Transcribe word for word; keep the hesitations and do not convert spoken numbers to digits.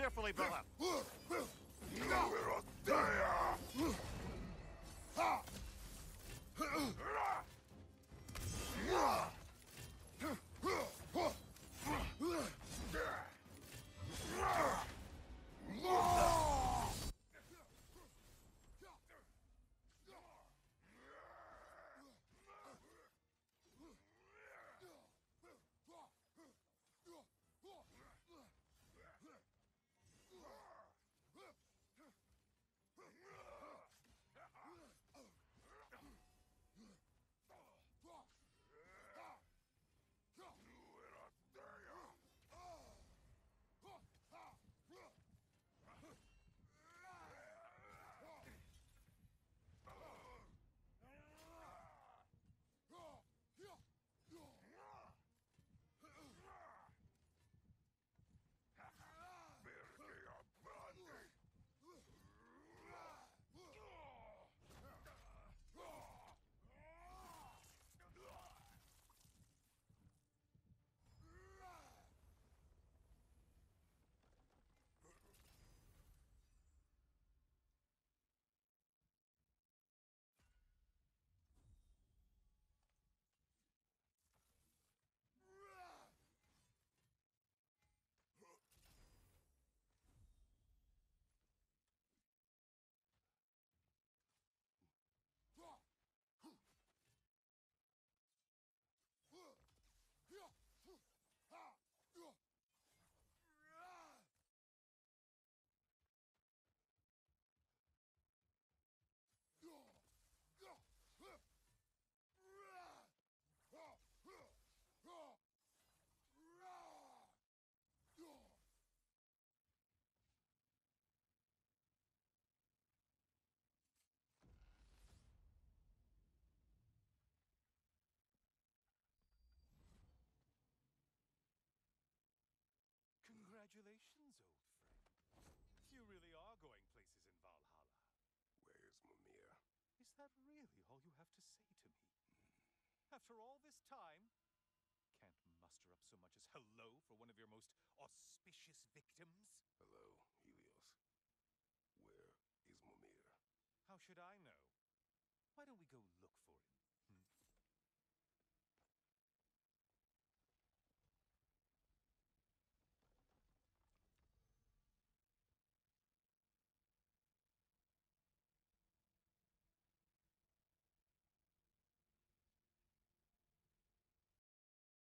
carefully, Bella. Congratulations, old friend. You really are going places in Valhalla. Where's Mimir? Is that really all you have to say to me? After all this time, can't muster up so much as hello for one of your most auspicious victims? Hello, Helios. Where is Mimir? How should I know? Why don't we go look for him?